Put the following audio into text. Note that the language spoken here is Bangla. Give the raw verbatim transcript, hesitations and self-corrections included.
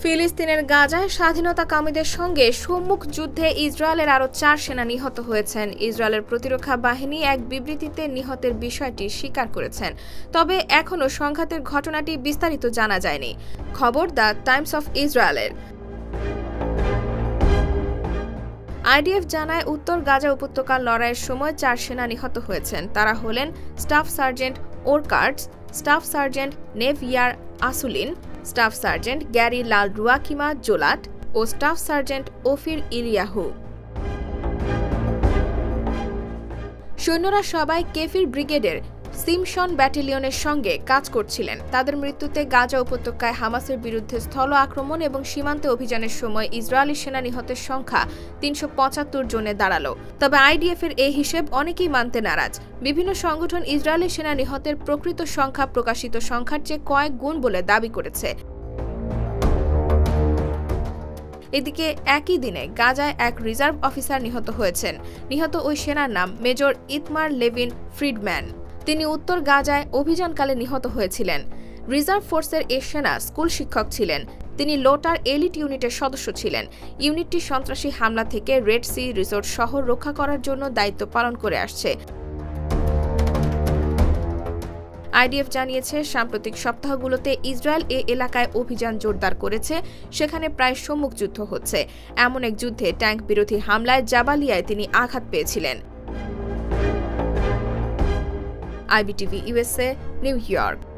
ফিলিস্তিনের গাজায় স্বাধীনতাকামীদের সঙ্গে সম্মুখ যুদ্ধে ইসরায়েলের আরও চার সেনা নিহত হয়েছেন। ইসরায়েলের প্রতিরক্ষা বাহিনী এক বিবৃতিতে নিহতের বিষয়টি স্বীকার করেছেন, তবে এখনও সংঘাতের ঘটনাটি বিস্তারিত জানা যায়নি। খবর দ্য টাইমস অফ ইসরায়েলের। আইডিএফ জানায় উত্তর গাজা উপত্যকার লড়াইয়ের সময় চার সেনা নিহত হয়েছেন। তারা হলেন স্টাফ সার্জেন্ট ওরকার্টস, staff sergeant Nave Yair Asulin, staff sergeant Gary Lal Ruakima Zolat ও স্টাফ সার্জেন্ট ওফির ইলিয়াহু। সৈন্যরা সবাই কেফির ব্রিগেডের সিমশন ব্যাটালিয়নের সঙ্গে কাজ করছিলেন। তাদের মৃত্যুতে গাজা উপত্যকায় হামাসের বিরুদ্ধে স্থল আক্রমণ এবং সীমান্তে অভিযানের সময় ইসরায়েলি সেনা নিহতের সংখ্যা তিনশো পঁচাত্তর জনে দাঁড়ালো। তবে আইডিএফের এই হিসেব অনেকেই মানতে নারাজ। বিভিন্ন সংগঠন ইসরায়েলি সেনা নিহতের প্রকৃত সংখ্যা প্রকাশিত সংখ্যার চেয়ে কয়েক গুণ বলে দাবি করেছে। এদিকে একই দিনে গাজায় এক রিজার্ভ অফিসার নিহত হয়েছেন। নিহত ওই সেনার নাম মেজর ইতমার লেভিন ফ্রিডম্যান। তিনি উত্তর গাজায় অভিযানকালে নিহত হয়েছিলেন। রিজার্ভ ফোর্সের এ সেনা স্কুল শিক্ষক ছিলেন। তিনি লোটার এলিট ইউনিটের সদস্য ছিলেন। ইউনিটটি সন্ত্রাসী হামলা থেকে রেড সি রিসোর্ট শহর রক্ষা করার জন্য দায়িত্ব পালন করে আসছে। আইডিএফ জানিয়েছে, সাম্প্রতিক সপ্তাহগুলোতে ইসরায়েল এ এলাকায় অভিযান জোরদার করেছে। সেখানে প্রায় সম্মুখ যুদ্ধ হচ্ছে। এমন এক যুদ্ধে ট্যাঙ্ক বিরোধী হামলায় জাবালিয়ায় তিনি আঘাত পেয়েছিলেন। IBTV USA, New York.